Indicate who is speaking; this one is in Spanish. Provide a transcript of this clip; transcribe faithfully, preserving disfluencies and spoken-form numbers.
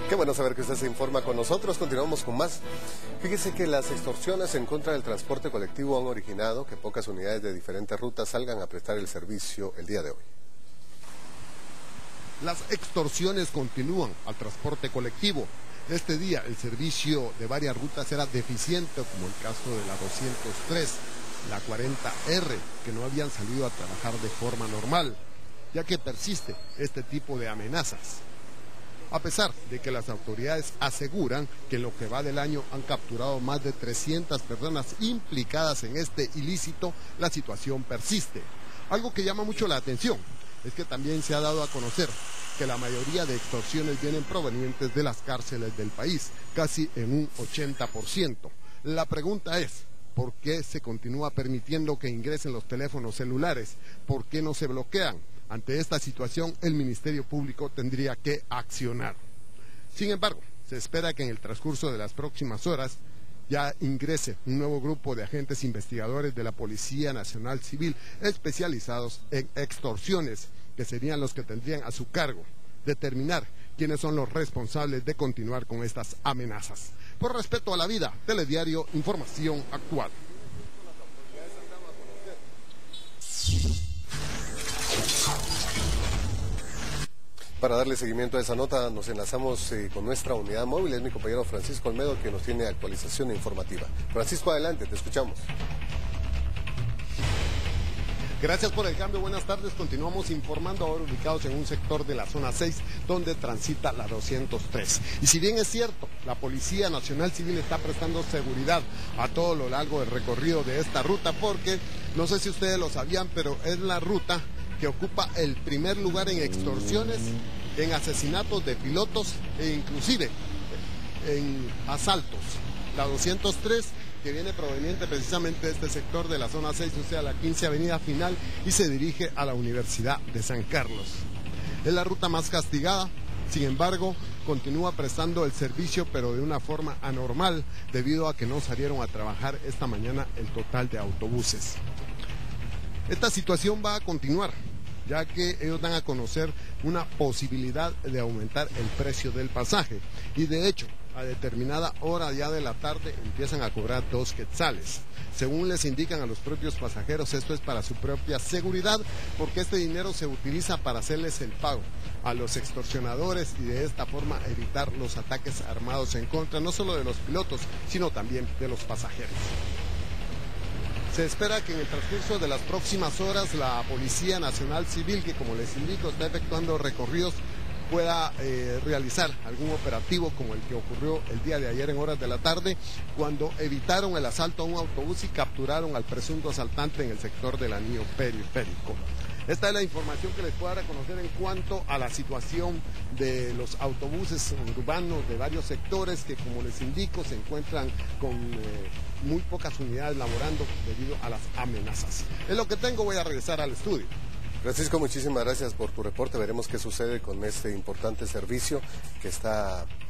Speaker 1: Qué bueno saber que usted se informa con nosotros. Continuamos con más. Fíjese que las extorsiones en contra del transporte colectivo han originado que pocas unidades de diferentes rutas salgan a prestar el servicio el día de hoy.
Speaker 2: Las extorsiones continúan al transporte colectivo. Este día el servicio de varias rutas era deficiente, como el caso de la doscientos tres, la cuarenta erre, que no habían salido a trabajar de forma normal, ya que persiste este tipo de amenazas. A pesar de que las autoridades aseguran que en lo que va del año han capturado más de trescientas personas implicadas en este ilícito, la situación persiste. Algo que llama mucho la atención es que también se ha dado a conocer que la mayoría de extorsiones vienen provenientes de las cárceles del país, casi en un ochenta por ciento. La pregunta es, ¿por qué se continúa permitiendo que ingresen los teléfonos celulares? ¿Por qué no se bloquean? Ante esta situación, el Ministerio Público tendría que accionar. Sin embargo, se espera que en el transcurso de las próximas horas ya ingrese un nuevo grupo de agentes investigadores de la Policía Nacional Civil especializados en extorsiones, que serían los que tendrían a su cargo determinar quiénes son los responsables de continuar con estas amenazas. Por respeto a la vida, Telediario, información actual.
Speaker 1: Para darle seguimiento a esa nota, nos enlazamos eh, con nuestra unidad móvil. Es mi compañero Francisco Olmedo, que nos tiene actualización informativa. Francisco, adelante, te escuchamos.
Speaker 2: Gracias por el cambio, buenas tardes. Continuamos informando, ahora ubicados en un sector de la zona seis, donde transita la doscientos tres. Y si bien es cierto, la Policía Nacional Civil está prestando seguridad a todo lo largo del recorrido de esta ruta, porque, no sé si ustedes lo sabían, pero es la ruta que ocupa el primer lugar en extorsiones, en asesinatos de pilotos e inclusive en asaltos. La doscientos tres, que viene proveniente precisamente de este sector de la zona seis, o sea, la quince Avenida Final, y se dirige a la Universidad de San Carlos. Es la ruta más castigada, sin embargo, continúa prestando el servicio, pero de una forma anormal, debido a que no salieron a trabajar esta mañana el total de autobuses. Esta situación va a continuar, ya que ellos dan a conocer una posibilidad de aumentar el precio del pasaje, y de hecho, a determinada hora ya de la tarde empiezan a cobrar dos quetzales. Según les indican a los propios pasajeros, esto es para su propia seguridad, porque este dinero se utiliza para hacerles el pago a los extorsionadores y de esta forma evitar los ataques armados en contra, no solo de los pilotos, sino también de los pasajeros. Se espera que en el transcurso de las próximas horas la Policía Nacional Civil, que como les indico está efectuando recorridos, pueda eh, realizar algún operativo como el que ocurrió el día de ayer en horas de la tarde, cuando evitaron el asalto a un autobús y capturaron al presunto asaltante en el sector del anillo periférico. Esta es la información que les puedo dar a conocer en cuanto a la situación de los autobuses urbanos de varios sectores que, como les indico, se encuentran con eh, muy pocas unidades laborando debido a las amenazas. Es lo que tengo, voy a regresar al estudio.
Speaker 1: Francisco, muchísimas gracias por tu reporte. Veremos qué sucede con este importante servicio que está